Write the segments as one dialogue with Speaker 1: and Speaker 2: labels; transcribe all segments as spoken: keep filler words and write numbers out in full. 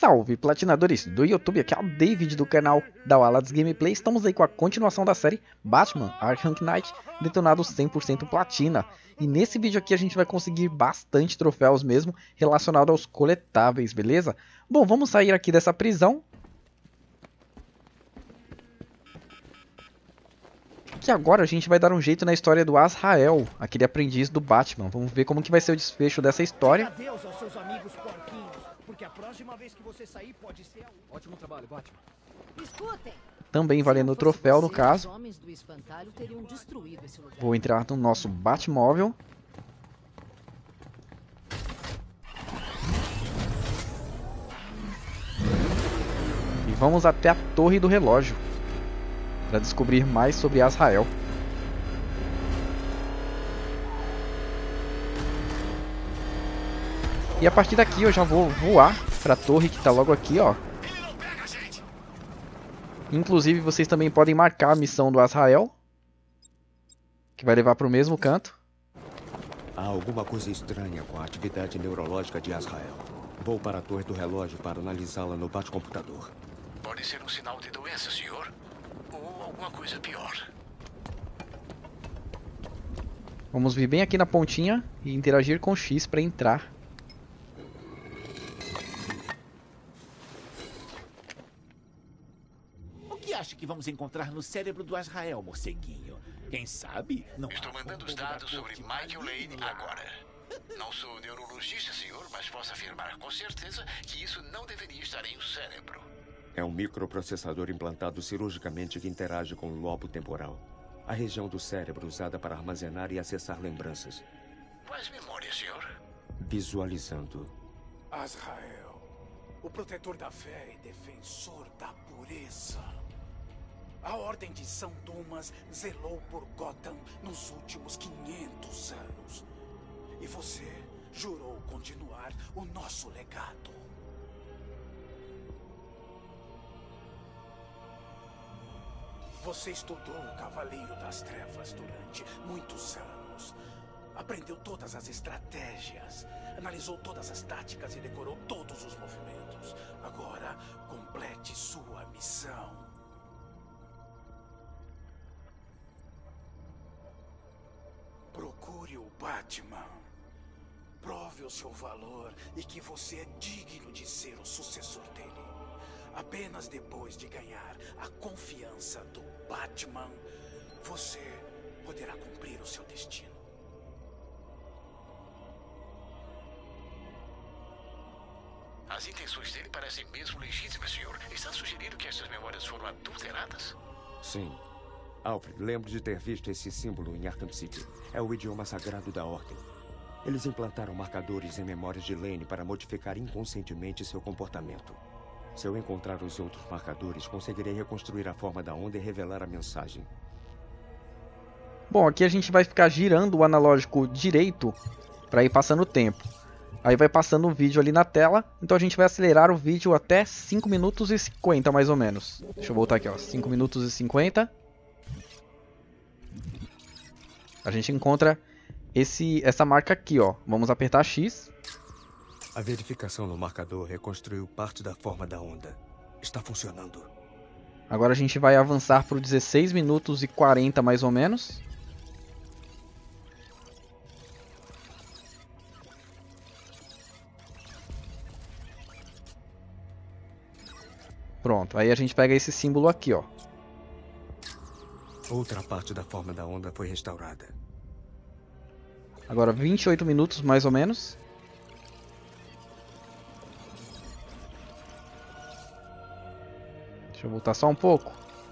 Speaker 1: Salve platinadores do YouTube, aqui é o David do canal da Wallace Gameplay. Estamos aí com a continuação da série Batman Arkham Knight, detonado cem por cento platina. E nesse vídeo aqui a gente vai conseguir bastante troféus mesmo, relacionado aos coletáveis, beleza? Bom, vamos sair aqui dessa prisão. Que agora a gente vai dar um jeito na história do Azrael, aquele aprendiz do Batman. Vamos ver como que vai ser o desfecho dessa história.
Speaker 2: Adeus aos seus amigos porquinhos, porque a próxima vez que você sair pode ser a...
Speaker 3: Ótimo trabalho, Batman.
Speaker 4: Escutem.
Speaker 1: Também valendo o troféu no caso.
Speaker 4: Os homens do espantalho teriam destruído esse lugar.
Speaker 1: Vou entrar no nosso Batmóvel. E vamos até a Torre do Relógio para descobrir mais sobre Azrael. E a partir daqui eu já vou voar para a torre que está logo aqui, ó. Inclusive vocês também podem marcar a missão do Azrael, que vai levar para o mesmo canto.
Speaker 5: Há alguma coisa estranha com a atividade neurológica de Azrael. Vou para a torre do relógio para analisá-la no bate-computador.
Speaker 6: Pode ser um sinal de doença, senhor. Ou alguma coisa pior.
Speaker 1: Vamos vir bem aqui na pontinha e interagir com o X para entrar.
Speaker 2: O que acha que vamos encontrar no cérebro do Azrael, morceguinho? Quem sabe? Não
Speaker 6: Estou
Speaker 2: há
Speaker 6: mandando
Speaker 2: como
Speaker 6: os dados
Speaker 2: dar
Speaker 6: sobre
Speaker 2: corte
Speaker 6: Michael
Speaker 2: maligno
Speaker 6: Lane
Speaker 2: lá.
Speaker 6: agora. Não sou neurologista, senhor, mas posso afirmar com certeza que isso não deveria estar em um cérebro.
Speaker 5: É um microprocessador implantado cirurgicamente que interage com o lobo temporal, a região do cérebro usada para armazenar e acessar lembranças.
Speaker 6: Quais memórias, senhor?
Speaker 5: Visualizando.
Speaker 7: Azrael, o protetor da fé e defensor da pureza. A Ordem de São Dumas zelou por Gotham nos últimos quinhentos anos. E você jurou continuar o nosso legado. Você estudou o Cavaleiro das Trevas durante muitos anos. Aprendeu todas as estratégias, analisou todas as táticas e decorou todos os movimentos. Agora, complete sua missão. Procure o Batman. Prove o seu valor e que você é digno de ser o sucessor dele. Apenas depois de ganhar a confiança do Batman, você poderá cumprir o seu destino.
Speaker 6: As intenções dele parecem mesmo legítimas, senhor. Está sugerindo que essas memórias foram adulteradas?
Speaker 5: Sim. Alfred, lembro de ter visto esse símbolo em Arkham City. É o idioma sagrado da Ordem. Eles implantaram marcadores em memórias de Lane para modificar inconscientemente seu comportamento. Se eu encontrar os outros marcadores, conseguirei reconstruir a forma da onda e revelar a mensagem.
Speaker 1: Bom, aqui a gente vai ficar girando o analógico direito para ir passando o tempo. Aí vai passando o vídeo ali na tela, então a gente vai acelerar o vídeo até cinco minutos e cinquenta mais ou menos. Deixa eu voltar aqui, ó, cinco minutos e cinquenta. A gente encontra esse, essa marca aqui, ó. Vamos apertar X.
Speaker 5: A verificação no marcador reconstruiu parte da forma da onda. Está funcionando.
Speaker 1: Agora a gente vai avançar para dezesseis minutos e quarenta mais ou menos. Pronto, aí a gente pega esse símbolo aqui, ó.
Speaker 5: Outra parte da forma da onda foi restaurada.
Speaker 1: Agora vinte e oito minutos mais ou menos. Deixa eu voltar só um pouco.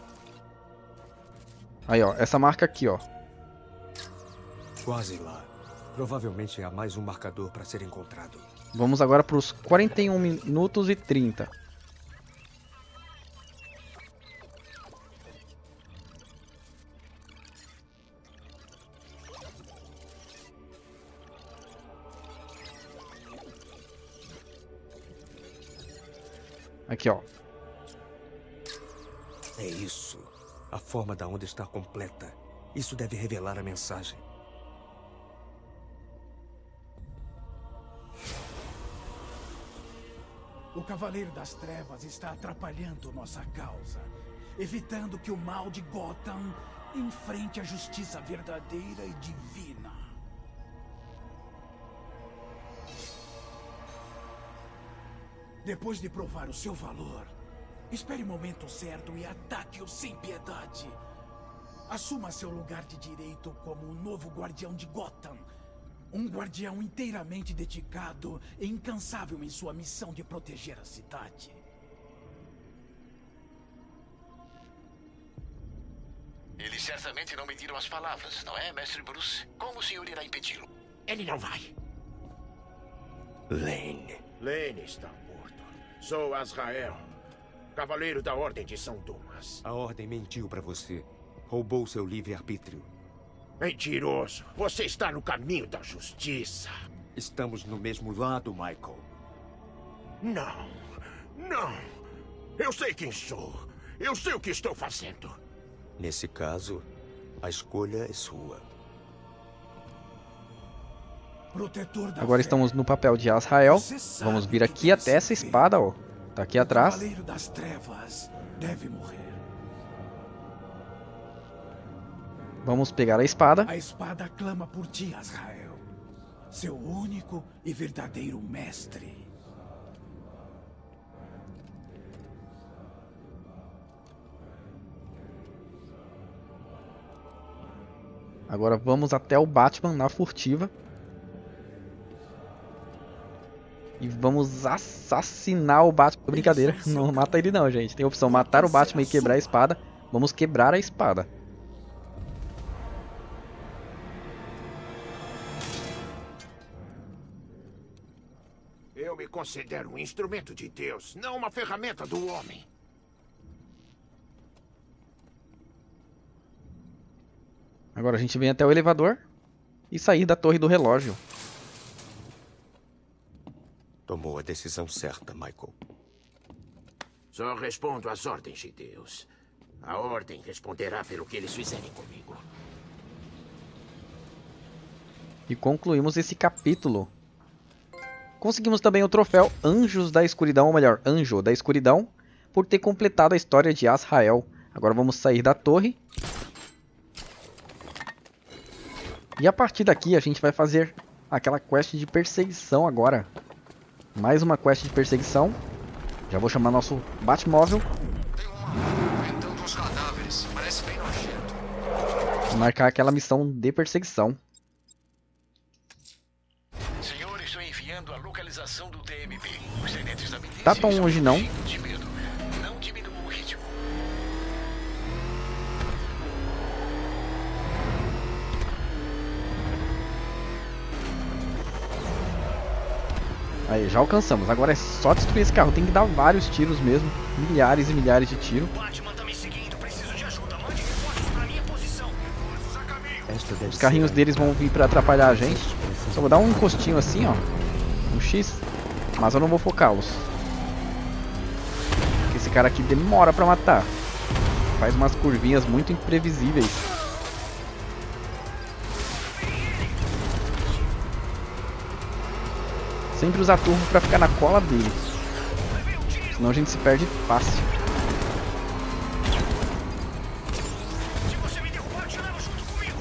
Speaker 1: Aí, ó, essa marca aqui, ó.
Speaker 5: Quase lá. Provavelmente há mais um marcador para ser encontrado.
Speaker 1: Vamos agora para os quarenta e um minutos e trinta. Aqui, ó.
Speaker 5: É isso. A forma da onda está completa. Isso deve revelar a mensagem.
Speaker 7: O Cavaleiro das Trevas está atrapalhando nossa causa, evitando que o mal de Gotham enfrente a justiça verdadeira e divina. Depois de provar o seu valor, espere o momento certo e ataque-o sem piedade. Assuma seu lugar de direito como o novo guardião de Gotham. Um guardião inteiramente dedicado e incansável em sua missão de proteger a cidade.
Speaker 6: Eles certamente não mediram as palavras, não é, mestre Bruce? Como o senhor irá impedi-lo?
Speaker 3: Ele não vai.
Speaker 5: Lane.
Speaker 3: Lane está morto. Sou Azrael, Cavaleiro da Ordem de São Dumas.
Speaker 5: A Ordem mentiu para você. Roubou seu livre-arbítrio.
Speaker 3: Mentiroso. Você está no caminho da justiça.
Speaker 5: Estamos no mesmo lado, Michael.
Speaker 3: Não. Não. Eu sei quem sou. Eu sei o que estou fazendo.
Speaker 5: Nesse caso, a escolha é sua.
Speaker 7: Protetor da
Speaker 1: Agora
Speaker 7: fé.
Speaker 1: estamos no papel de Azrael.
Speaker 7: Você sabe
Speaker 1: Vamos vir
Speaker 7: que
Speaker 1: aqui
Speaker 7: tem
Speaker 1: até
Speaker 7: que
Speaker 1: essa
Speaker 7: ser
Speaker 1: espada, ó. Tá aqui
Speaker 7: O
Speaker 1: atrás.
Speaker 7: Cavaleiro das Trevas deve morrer.
Speaker 1: Vamos pegar a espada.
Speaker 7: A espada clama por ti, Azrael. Seu único e verdadeiro mestre.
Speaker 1: Agora vamos até o Batman na furtiva. E vamos assassinar o Batman. Brincadeira, não mata ele não, gente. Tem a opção matar o Batman e quebrar a espada. Vamos quebrar a espada.
Speaker 3: Eu me considero um instrumento de Deus, não uma ferramenta do homem.
Speaker 1: Agora a gente vem até o elevador e sair da torre do relógio.
Speaker 5: Tomou a decisão certa, Michael.
Speaker 3: Só respondo às ordens de Deus. A ordem responderá pelo que eles fizerem comigo.
Speaker 1: E concluímos esse capítulo. Conseguimos também o troféu Anjos da Escuridão, ou melhor, Anjo da Escuridão, por ter completado a história de Azrael. Agora vamos sair da torre. E a partir daqui a gente vai fazer aquela quest de perseguição agora. Mais uma quest de perseguição. Já vou chamar nosso Batmóvel.
Speaker 6: Tem um maluco inventando uns cadáveres. Parece bem nojento.
Speaker 1: E marcar aquela missão de perseguição.
Speaker 6: Senhor, estou enviando a localização do T M P. Os tenentes da milícia
Speaker 1: Tá tão
Speaker 6: estão
Speaker 1: longe não.
Speaker 6: fugindo de medo. Não diminua o ritmo.
Speaker 1: Aí, já alcançamos. Agora é só destruir esse carro. Tem que dar vários tiros mesmo. Milhares e milhares de tiros.
Speaker 6: Batman tá me seguindo. Preciso de ajuda. Mande reforços pra minha posição. Reforços a caminho.
Speaker 5: Esta deve
Speaker 1: Os carrinhos
Speaker 5: ser a-
Speaker 1: deles vão vir pra atrapalhar a gente. Só vou dar um encostinho assim, ó. Um X. Mas eu não vou focá-los. Porque esse cara aqui demora pra matar. Faz umas curvinhas muito imprevisíveis. Sempre usar turbo pra ficar na cola dele. Senão a gente se perde fácil.
Speaker 6: Se você me derrubar, te levo junto comigo.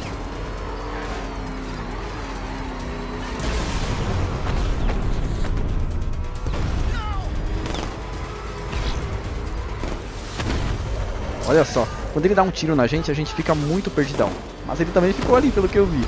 Speaker 1: Olha só, quando ele dá um tiro na gente, a gente fica muito perdidão. Mas ele também ficou ali, pelo que eu vi.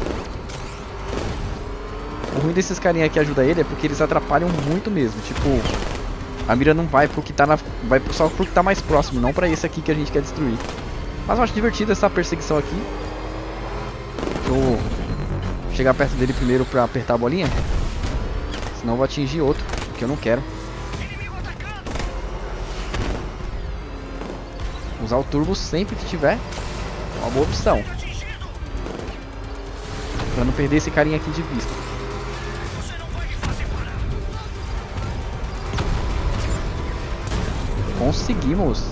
Speaker 1: O ruim desses carinha que ajuda ele é porque eles atrapalham muito mesmo. Tipo, a mira não vai pro que tá na, vai só pro que tá mais próximo, não pra esse aqui que a gente quer destruir. Mas eu acho divertido essa perseguição aqui. Eu vou chegar perto dele primeiro pra apertar a bolinha. Senão eu vou atingir outro, que eu não quero. Usar o turbo sempre que tiver. É uma boa opção. Pra não perder esse carinha aqui de vista. Conseguimos.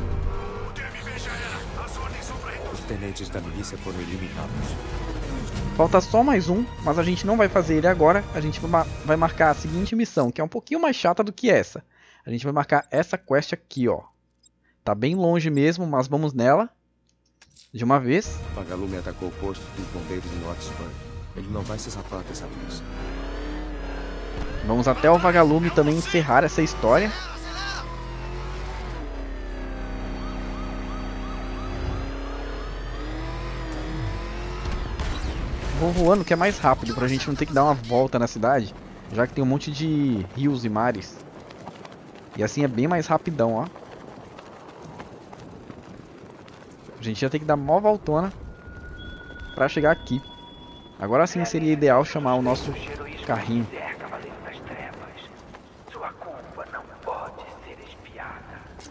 Speaker 5: Os tenentes da milícia foram eliminados.
Speaker 1: Falta só mais um, mas a gente não vai fazer ele agora. A gente vai marcar a seguinte missão, que é um pouquinho mais chata do que essa. A gente vai marcar essa quest aqui, ó. Tá bem longe mesmo, mas vamos nela. De uma vez.
Speaker 5: Vagalume atacou o posto dos bombeiros em Oxford. Ele não vai se safar dessa vez.
Speaker 1: Vamos até o Vagalume também encerrar essa história. Vou voando que é mais rápido, pra gente não ter que dar uma volta na cidade. Já que tem um monte de rios e mares. E assim é bem mais rapidão, ó. A gente ia ter que dar mó voltona pra chegar aqui. Agora sim seria ideal chamar o nosso carrinho.
Speaker 8: Sua culpa não pode ser espiada.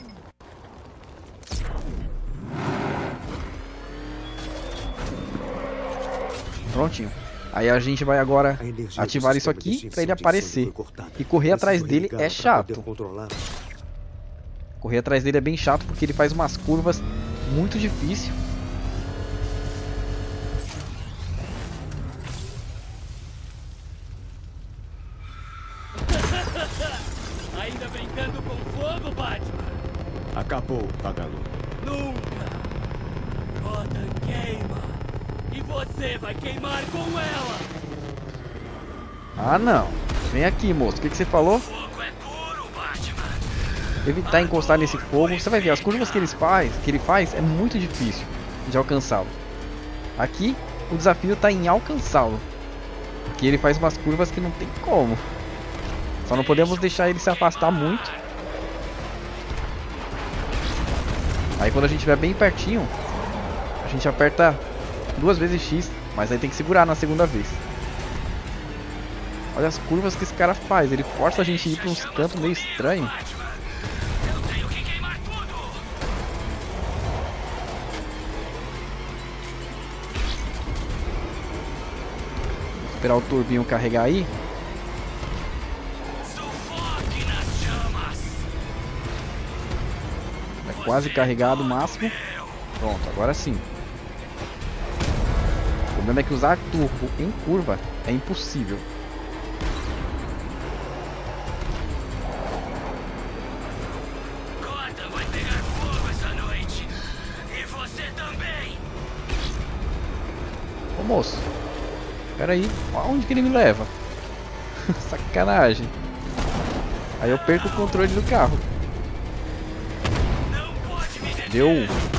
Speaker 1: Prontinho. Aí a gente vai agora ativar isso aqui pra ele aparecer. E correr atrás dele é chato. Correr atrás dele é bem chato porque ele faz umas curvas muito difíceis.
Speaker 9: Ainda brincando com fogo, Batman?
Speaker 5: Acabou, Vagalume.
Speaker 9: Nunca! Gotham queima! E você vai queimar com ela!
Speaker 1: Ah não! Vem aqui, moço. O que, que você falou?
Speaker 9: Fogo é puro, Batman!
Speaker 1: Evitar encostar nesse fogo. Você vai ver, as curvas que ele faz, que ele faz é muito difícil de alcançá-lo. Aqui, o desafio está em alcançá-lo. Porque ele faz umas curvas que não tem como. Só não podemos deixar ele se afastar muito. Aí quando a gente estiver bem pertinho, a gente aperta duas vezes X, mas aí tem que segurar na segunda vez. Olha as curvas que esse cara faz, ele força a gente a ir para uns cantos meio estranhos. Esperar o turbinho carregar aí. É quase carregado o máximo. Pronto, agora sim. O problema é que usar turbo em curva é impossível.
Speaker 9: Gotham vai pegar fogo essa noite. E você também.
Speaker 1: Ô moço, pera aí, aonde que ele me leva? Sacanagem. Aí eu perco o controle do carro. Deu.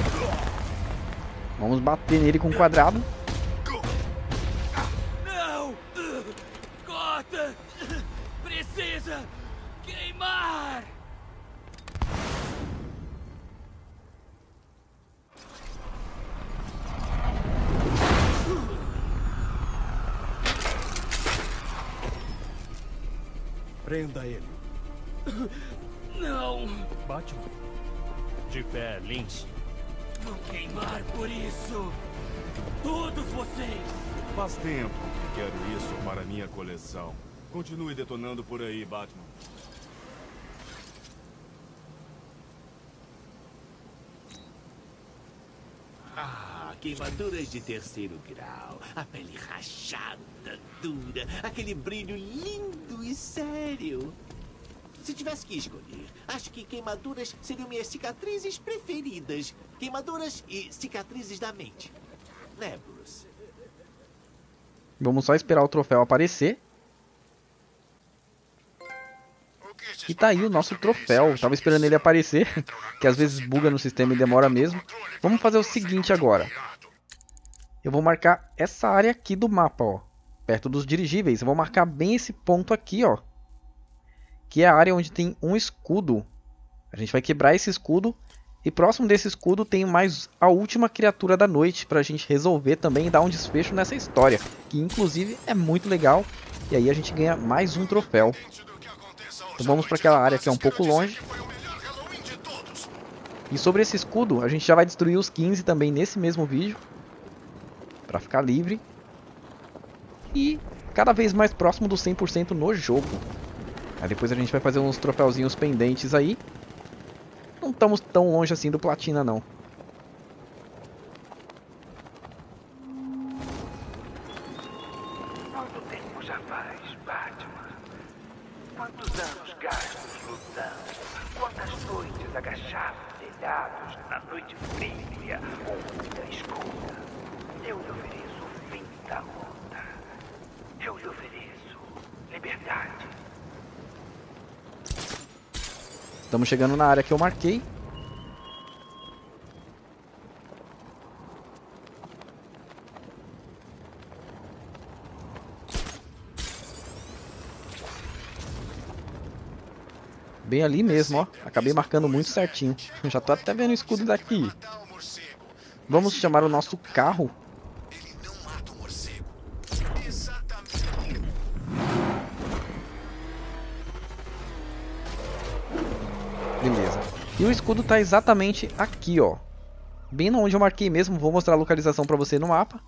Speaker 1: Vamos bater nele com o quadrado.
Speaker 9: Não! Gotham precisa queimar!
Speaker 10: Prenda ele.
Speaker 9: Não!
Speaker 10: Batman. De pé, Lynch.
Speaker 9: Vou queimar por isso! Todos vocês!
Speaker 10: Faz tempo que quero isso para minha coleção. Continue detonando por aí, Batman.
Speaker 2: Ah, queimaduras de terceiro grau. A pele rachada, dura. Aquele brilho lindo e sério. Se tivesse que escolher, acho que queimaduras seriam minhas cicatrizes preferidas. Queimaduras e cicatrizes da mente. Né, Bruce?
Speaker 1: Vamos só esperar o troféu aparecer. E tá aí o nosso troféu. Tava esperando ele aparecer, que às vezes buga no sistema e demora mesmo. Vamos fazer o seguinte agora. Eu vou marcar essa área aqui do mapa, ó, perto dos dirigíveis. Eu vou marcar bem esse ponto aqui, ó, que é a área onde tem um escudo. A gente vai quebrar esse escudo. E próximo desse escudo tem mais a última criatura da noite pra gente resolver também e dar um desfecho nessa história. Que inclusive é muito legal. E aí a gente ganha mais um troféu. Então vamos para aquela área que é um pouco longe. E sobre esse escudo, a gente já vai destruir os quinze também nesse mesmo vídeo. Pra ficar livre. E cada vez mais próximo do cem por cento no jogo. Aí depois a gente vai fazer uns troféuzinhos pendentes aí. Não estamos tão longe assim do platina, não.
Speaker 8: Quantos anos gastos lutando? Quantas noites agachados, telhados, na noite fria ou úmida escura? Eu lhe ofereço o fim da luta. Eu lhe ofereço liberdade.
Speaker 1: Estamos chegando na área que eu marquei. Bem ali mesmo, ó. Acabei marcando muito certinho. Já tô até vendo o escudo daqui. Vamos chamar o nosso carro. Beleza. E o escudo tá exatamente aqui, ó. Bem onde eu marquei mesmo. Vou mostrar a localização pra você no mapa.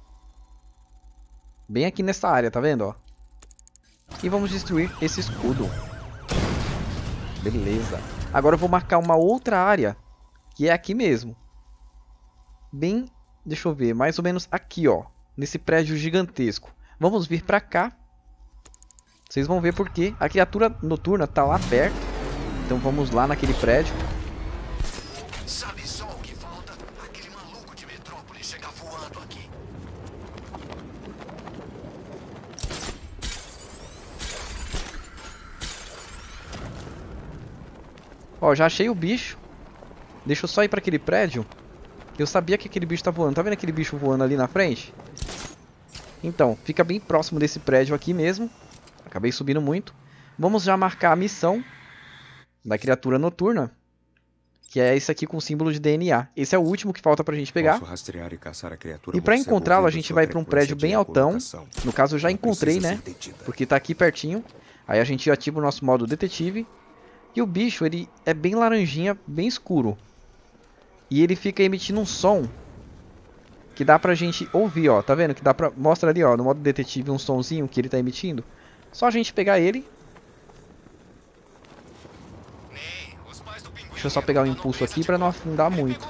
Speaker 1: Bem aqui nessa área, tá vendo, ó? E vamos destruir esse escudo. Beleza. Agora eu vou marcar uma outra área, que é aqui mesmo. Bem, deixa eu ver, mais ou menos aqui, ó. Nesse prédio gigantesco. Vamos vir pra cá. Vocês vão ver porque a criatura noturna tá lá perto. Então vamos lá naquele prédio.
Speaker 6: Sabe só o que falta? Aquele maluco de Metrópole chegar voando aqui.
Speaker 1: Ó, já achei o bicho. Deixa eu só ir pra aquele prédio. Eu sabia que aquele bicho tá voando. Tá vendo aquele bicho voando ali na frente? Então, fica bem próximo desse prédio aqui mesmo. Acabei subindo muito. Vamos já marcar a missão da criatura noturna, que é esse aqui com o símbolo de D N A. Esse é o último que falta pra gente pegar.
Speaker 5: Posso rastrear e caçar a criatura
Speaker 1: E pra
Speaker 5: morcego
Speaker 1: encontrá-lo, a
Speaker 5: ouvindo
Speaker 1: gente
Speaker 5: sua
Speaker 1: vai pra um prédio
Speaker 5: frequência
Speaker 1: bem
Speaker 5: de
Speaker 1: altão.
Speaker 5: ecolocação.
Speaker 1: No caso, eu já
Speaker 5: Não
Speaker 1: encontrei,
Speaker 5: precisa
Speaker 1: né?
Speaker 5: ser detida.
Speaker 1: Porque tá aqui pertinho. Aí a gente ativa o nosso modo detetive. E o bicho, ele é bem laranjinha, bem escuro. E ele fica emitindo um som que dá pra gente ouvir, ó. Tá vendo? Que dá pra... Mostra ali, ó, no modo detetive um sonzinho que ele tá emitindo. Só a gente pegar ele. Deixa eu só pegar o impulso aqui pra não afundar muito.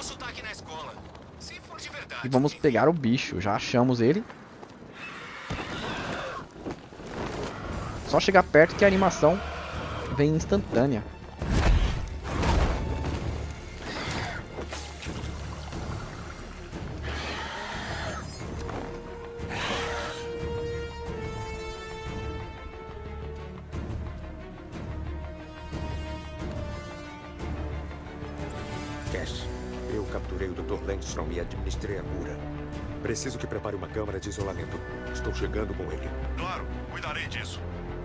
Speaker 1: E vamos pegar o bicho. Já achamos ele. Só chegar perto que a animação vem instantânea.
Speaker 5: Cash, eu capturei o doutor Landstrom e administrei a cura. Preciso que prepare uma câmara de isolamento. Estou chegando com ele.
Speaker 6: Claro, cuidarei disso.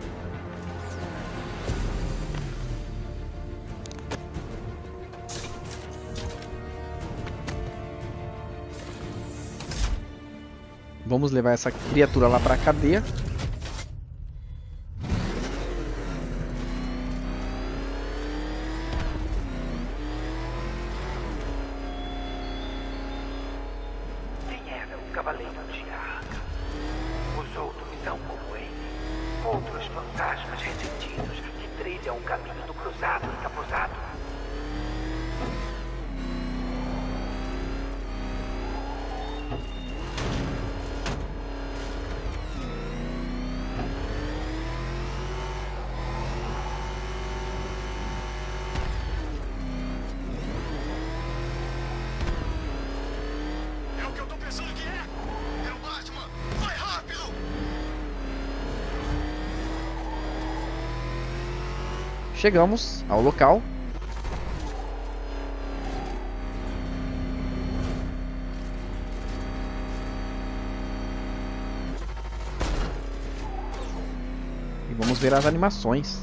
Speaker 1: Vamos levar essa criatura lá pra cadeia.
Speaker 8: Quem era o Cavaleiro de Arca? Os outros são como ele. Outros fantasmas ressentidos que trilham o caminho do cruzado encapuzado.
Speaker 6: É o que eu tô pensando que é. É o Batman. Vai rápido.
Speaker 1: Chegamos ao local. E vamos ver as animações.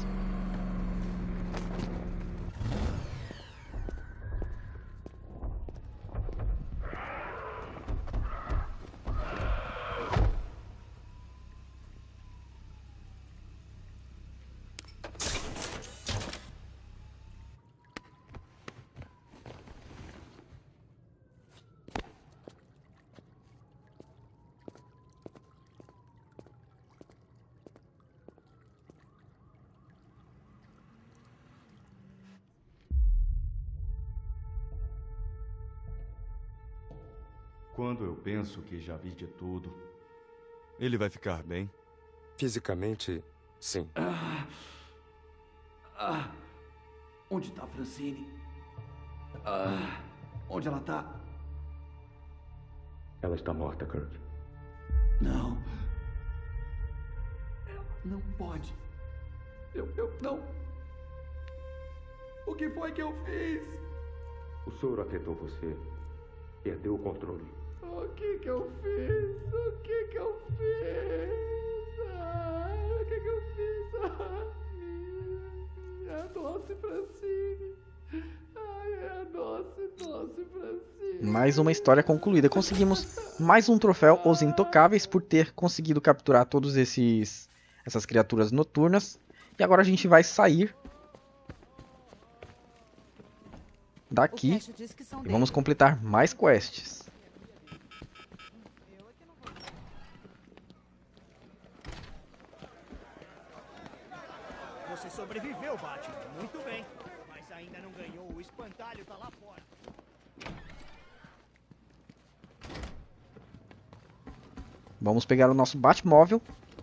Speaker 10: Quando eu penso que já vi de tudo, ele vai ficar bem?
Speaker 5: Fisicamente, sim.
Speaker 11: Ah, onde tá a Francine? Ah, onde ela tá?
Speaker 5: Ela está morta, Kirk.
Speaker 11: Não. Ela não pode. Eu, eu não. O que foi que eu fiz?
Speaker 5: O soro afetou você. Perdeu o controle.
Speaker 11: O que que eu fiz? O que que eu fiz? Ah, o que que eu fiz? Ah, minha doce Francine. Ai, é doce, doce Francine.
Speaker 1: Mais uma história concluída. Conseguimos mais um troféu, Os Intocáveis, por ter conseguido capturar todos esses essas criaturas noturnas. E agora a gente vai sair daqui e vamos completar mais quests.
Speaker 12: Você sobreviveu, Batman. Muito bem. Mas ainda não ganhou. O espantalho tá lá fora.
Speaker 1: Vamos pegar o nosso Batmóvel.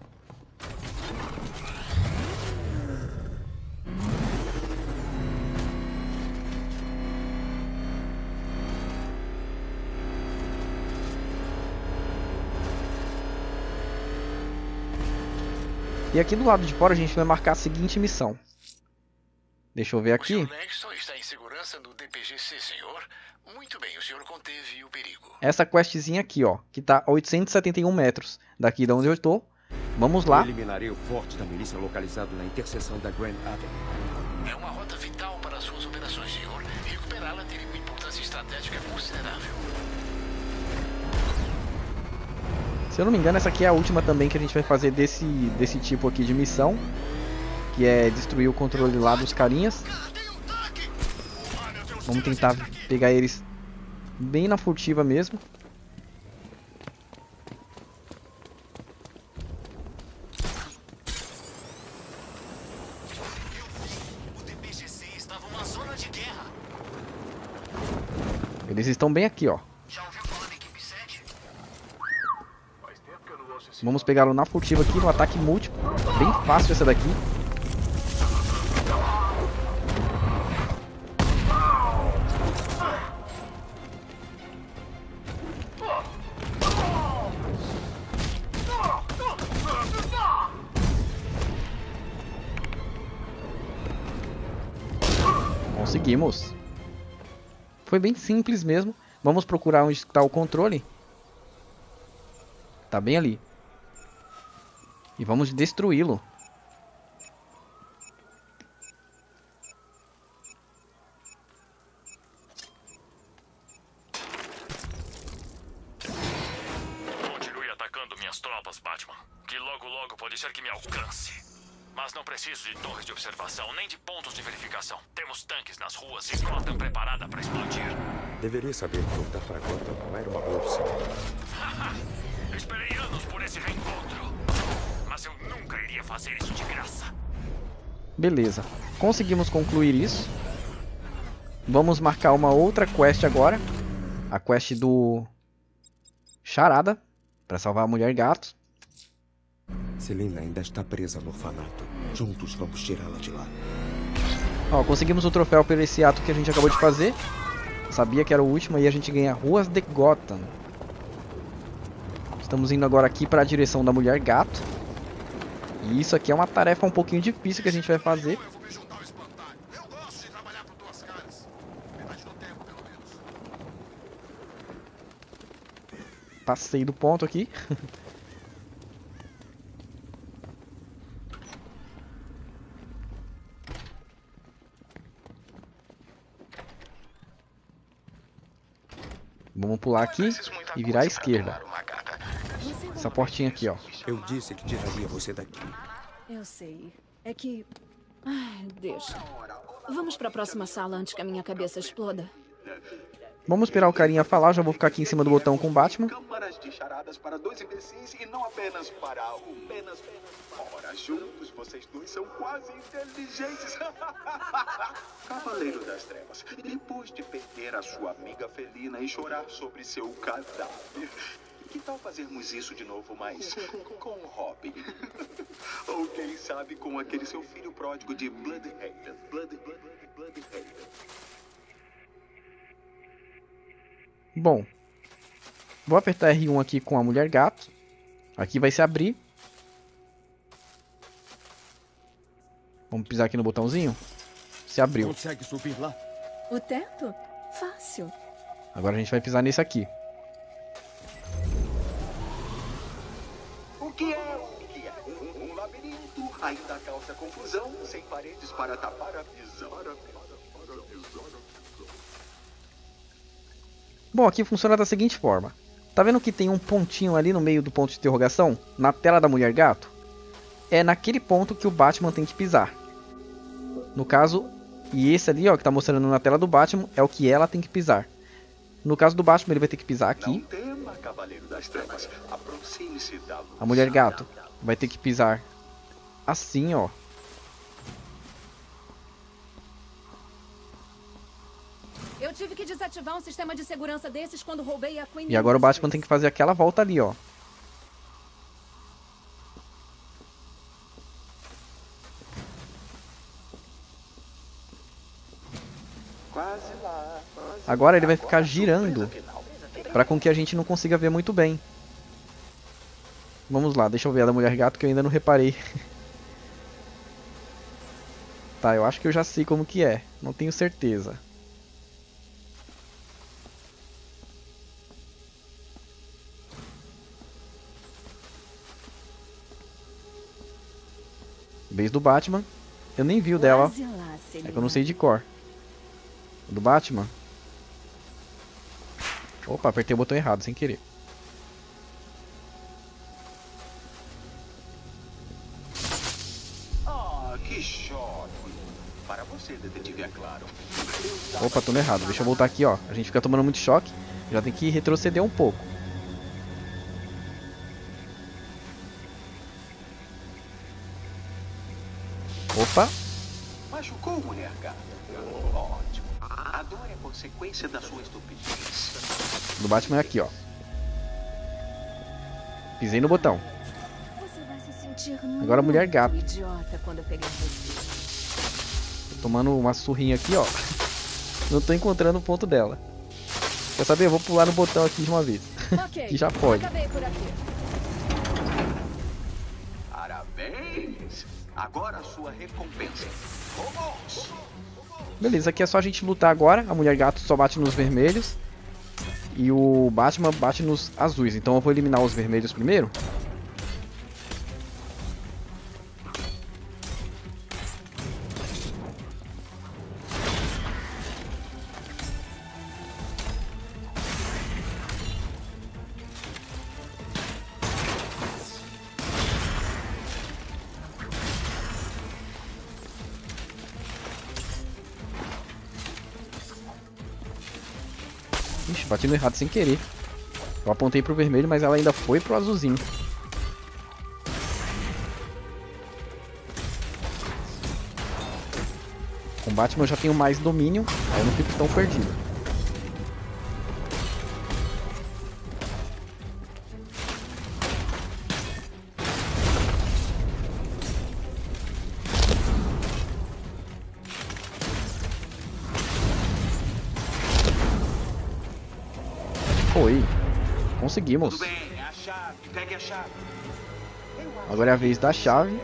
Speaker 1: E aqui do lado de fora a gente vai marcar a seguinte missão. Deixa eu ver aqui.
Speaker 6: O senhor Langston está em segurança no D P G C, senhor. Muito bem, o senhor conteve o perigo.
Speaker 1: Essa questzinha aqui, ó, que tá a oitocentos e setenta e um metros daqui de onde eu tô. Vamos lá.
Speaker 5: Eu eliminarei o forte da milícia localizado na interseção da Grand Avenue.
Speaker 6: É uma rota vital para suas operações, senhor. Recuperá-la teria uma importância estratégica considerável.
Speaker 1: Se eu não me engano, essa aqui é a última também que a gente vai fazer desse, desse tipo aqui de missão. Que é destruir o controle lá dos carinhas. Vamos tentar pegar eles bem na furtiva mesmo. Eles estão bem aqui, ó. Vamos pegá-lo na furtiva aqui, no ataque múltiplo. Bem fácil essa daqui. Conseguimos. Foi bem simples mesmo. Vamos procurar onde está o controle. Tá bem ali. E vamos destruí-lo.
Speaker 13: Continue atacando minhas tropas, Batman. Que logo logo pode ser que me alcance. Mas não preciso de torres de observação, nem de pontos de verificação. Temos tanques nas ruas e Gotham preparada para explodir.
Speaker 5: Deveria saber que voltar para Gotham não era uma boa opção.
Speaker 13: Esperei anos por esse reencontro. Mas eu nunca iria fazer isso de graça.
Speaker 1: Beleza. Conseguimos concluir isso. Vamos marcar uma outra quest agora. A quest do Charada. Para salvar a Mulher Gato.
Speaker 5: Selina ainda está presa no orfanato. Juntos vamos tirá-la de lá.
Speaker 1: Ó, conseguimos o troféu por esse ato que a gente acabou de fazer. Sabia que era o último e a gente ganha Ruas de Gotham. Estamos indo agora aqui para a direção da Mulher Gato. E isso aqui é uma tarefa um pouquinho difícil que a gente vai fazer. Passei do ponto aqui. Vamos pular aqui e virar à esquerda. Essa portinha aqui, ó.
Speaker 5: Eu disse que tiraria você daqui.
Speaker 14: Eu sei. É que... Ai, deixa. Vamos para a próxima sala antes que a minha cabeça exploda.
Speaker 1: Vamos esperar o carinha falar, já vou ficar aqui em cima do botão com o Batman.
Speaker 7: Câmaras de charadas para dois imbecis e não apenas para o penas. Ora, juntos vocês dois são quase inteligentes. Cavaleiro das Trevas, depois de perder a sua amiga felina e chorar sobre seu cadáver,
Speaker 15: Que tal fazermos isso de novo, mas com o Robin? Ou quem sabe com aquele seu filho pródigo de Bloodhaven. Blood, Blood, Bloodhaven.
Speaker 1: Bom, vou apertar R um aqui com a mulher gato. Aqui vai se abrir. Vamos pisar aqui no botãozinho. Se abriu.
Speaker 5: Consegue subir lá?
Speaker 14: O teto? Fácil.
Speaker 1: Agora a gente vai pisar nesse aqui.
Speaker 15: O que é? O que é? Um, um labirinto ainda causa confusão, sem paredes para tapar a visão.
Speaker 1: Bom, aqui funciona da seguinte forma. Tá vendo que tem um pontinho ali no meio do ponto de interrogação? Na tela da mulher gato? É naquele ponto que o Batman tem que pisar. No caso, e esse ali, ó, que tá mostrando na tela do Batman, é o que ela tem que pisar. No caso do Batman, ele vai ter que pisar aqui.
Speaker 15: Não tema, Cavaleiro das Trevas. Aproxime-se da luz.
Speaker 1: A mulher gato vai ter que pisar assim, ó.
Speaker 14: Eu tive que desativar um sistema de segurança desses quando roubei a Queen.
Speaker 1: E agora o Batman tem que fazer aquela volta ali, ó.
Speaker 15: Quase lá. Quase
Speaker 1: agora ele vai ficar girando para com que a gente não consiga ver muito bem. Vamos lá, deixa eu ver a da mulher gato que eu ainda não reparei. Tá, eu acho que eu já sei como que é. Não tenho certeza. Vez do Batman. Eu nem vi o dela, ó. É que eu não sei de cor. O do Batman. Opa, apertei o botão errado, sem querer.
Speaker 15: Ah, que choque. Para você, detetive, é claro.
Speaker 1: Opa, tô no errado. Deixa eu voltar aqui, ó. A gente fica tomando muito choque. Já tem que retroceder um pouco. Opa.
Speaker 15: Machucou, mulher gata? Ótimo. A dor é consequência da sua estupidez.
Speaker 1: Do Batman é aqui, ó. Pisei no botão.
Speaker 14: Você vai se sentir
Speaker 1: agora a mulher gato.
Speaker 14: Idiota quando eu pegar você.
Speaker 1: Tô tomando uma surrinha aqui, ó. Não tô encontrando o ponto dela. Quer saber? Eu vou pular no botão aqui de uma vez.
Speaker 14: Okay,
Speaker 1: que já pode.
Speaker 14: Acabei por aqui.
Speaker 15: Parabéns! Agora a sua recompensa. Vamos!
Speaker 1: Beleza, aqui é só a gente lutar agora. A mulher gato só bate nos vermelhos. E o Batman bate nos azuis. Então eu vou eliminar os vermelhos primeiro. Ixi, bati no errado sem querer. Eu apontei pro vermelho, mas ela ainda foi pro azulzinho. Com o Batman eu já tenho mais domínio, aí eu não fico tão perdido. Foi. Conseguimos.
Speaker 15: Tudo bem, é a chave. Pegue a chave.
Speaker 1: Agora é a vez da chave.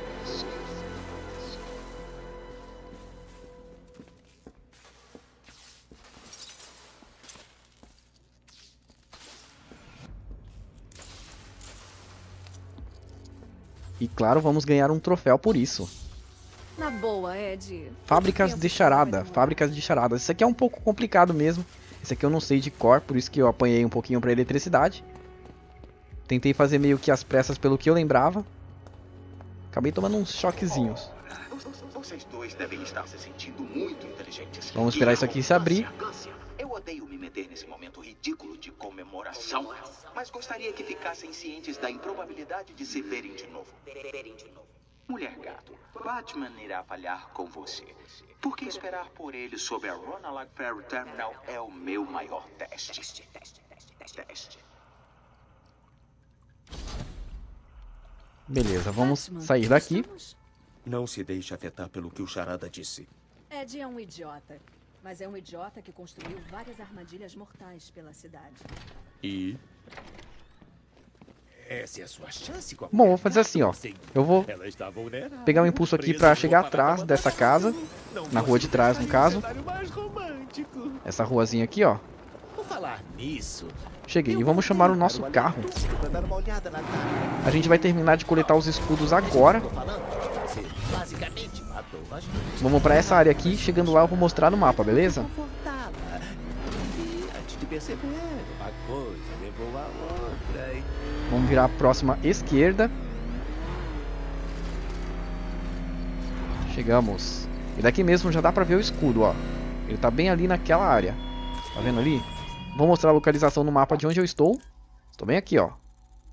Speaker 1: E claro, vamos ganhar um troféu por isso.
Speaker 14: Na boa, Ed.
Speaker 1: Fábricas de charada. Fábricas de charada. Isso aqui é um pouco complicado mesmo. Esse aqui eu não sei de cor, por isso que eu apanhei um pouquinho pra eletricidade. Tentei fazer meio que as pressas pelo que eu lembrava. Acabei tomando uns choquezinhos.
Speaker 15: Vocês dois devem estar se sentindo muito inteligentes.
Speaker 1: Vamos esperar isso aqui se abrir.
Speaker 15: Eu odeio me meter nesse momento ridículo de comemoração, mas gostaria que ficassem cientes da improbabilidade de se verem de novo. Mulher gato, Batman irá falhar com você. Porque esperar por ele sob a Ronald Ferry Terminal é o meu maior teste. Teste.
Speaker 1: Beleza, vamos sair daqui.
Speaker 5: Não se deixe afetar pelo que o Charada disse.
Speaker 14: Ed é um idiota. Mas é um idiota que construiu várias armadilhas mortais pela cidade.
Speaker 5: E...
Speaker 2: Essa é a sua chance com a
Speaker 1: Bom, vou fazer assim, ó. Eu vou
Speaker 2: Ela está vulnerável,
Speaker 1: pegar um impulso aqui pra chegar atrás dessa casa. Na rua de trás, no caso.
Speaker 2: mais romântico.
Speaker 1: Essa ruazinha aqui, ó.
Speaker 2: Por falar nisso,
Speaker 1: Cheguei. E vamos chamar o nosso carro.
Speaker 2: pra dar uma olhada na tela.
Speaker 1: A gente vai terminar de coletar os escudos agora.
Speaker 2: Você basicamente matou a gente.
Speaker 1: Vamos pra essa área aqui. Chegando lá eu vou mostrar no mapa, beleza?
Speaker 2: E antes de perceber, uma coisa levou a outra. E...
Speaker 1: Vamos virar a próxima esquerda. Chegamos. E daqui mesmo já dá pra ver o escudo, ó. Ele tá bem ali naquela área. Tá vendo ali? Vou mostrar a localização no mapa de onde eu estou. Estou bem aqui, ó.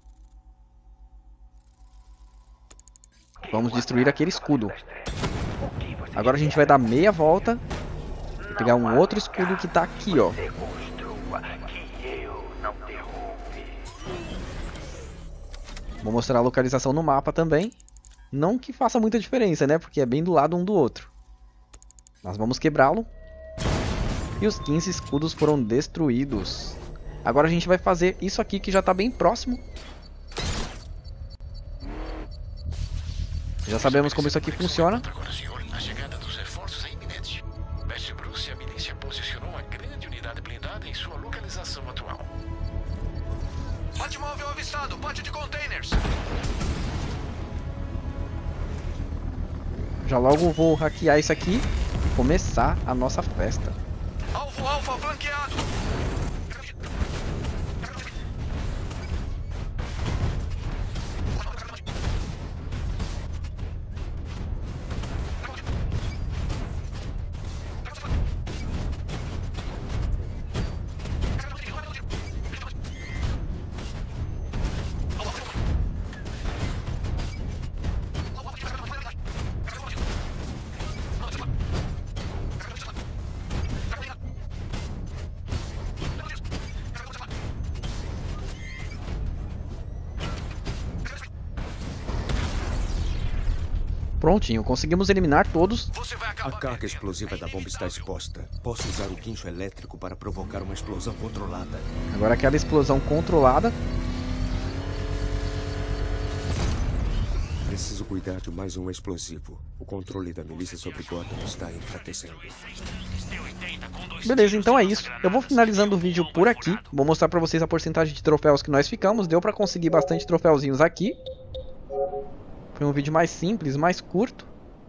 Speaker 1: Vamos destruir aquele escudo. Agora a gente vai dar meia volta. Pegar um outro escudo que tá aqui, ó. Vou mostrar a localização no mapa também. Não que faça muita diferença, né? Porque é bem do lado um do outro. Nós vamos quebrá-lo. E os quinze escudos foram destruídos. Agora a gente vai fazer isso aqui que já está bem próximo. Já sabemos como isso aqui funciona.
Speaker 6: Agora, senhor, a chegada dos reforços é iminente. Mestre Bruce e a milícia posicionou uma grande unidade blindada em sua localização atual.
Speaker 9: Batmóvel avistado, pátio de containers.
Speaker 1: Já logo vou hackear isso aqui e começar a nossa festa.
Speaker 9: Alvo alfa flanqueado.
Speaker 1: Prontinho, conseguimos eliminar todos.
Speaker 5: A carga explosiva da bomba está exposta. Posso usar o guincho elétrico para provocar uma explosão controlada.
Speaker 1: Agora aquela explosão controlada.
Speaker 5: Preciso cuidar de mais um explosivo. O controle da milícia sobre Gotham está enfraquecendo.
Speaker 1: Beleza, então é isso. Eu vou finalizando o vídeo por aqui. Vou mostrar pra vocês a porcentagem de troféus que nós ficamos. Deu pra conseguir bastante troféuzinhos aqui. Foi um vídeo mais simples, mais curto.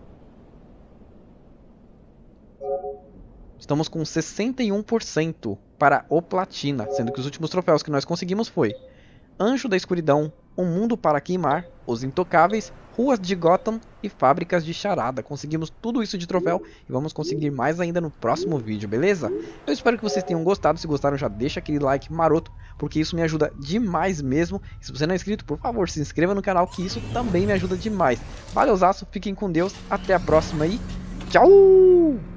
Speaker 1: Estamos com sessenta e um por cento para o Platina, sendo que os últimos troféus que nós conseguimos foi Anjo da Escuridão, Um Mundo para Queimar, Os Intocáveis, Ruas de Gotham e Fábricas de Charada. Conseguimos tudo isso de troféu e vamos conseguir mais ainda no próximo vídeo, beleza? Eu espero que vocês tenham gostado. Se gostaram, já deixa aquele like maroto, porque isso me ajuda demais mesmo. E se você não é inscrito, por favor, se inscreva no canal, que isso também me ajuda demais. Valeuzaço, fiquem com Deus, até a próxima e tchau!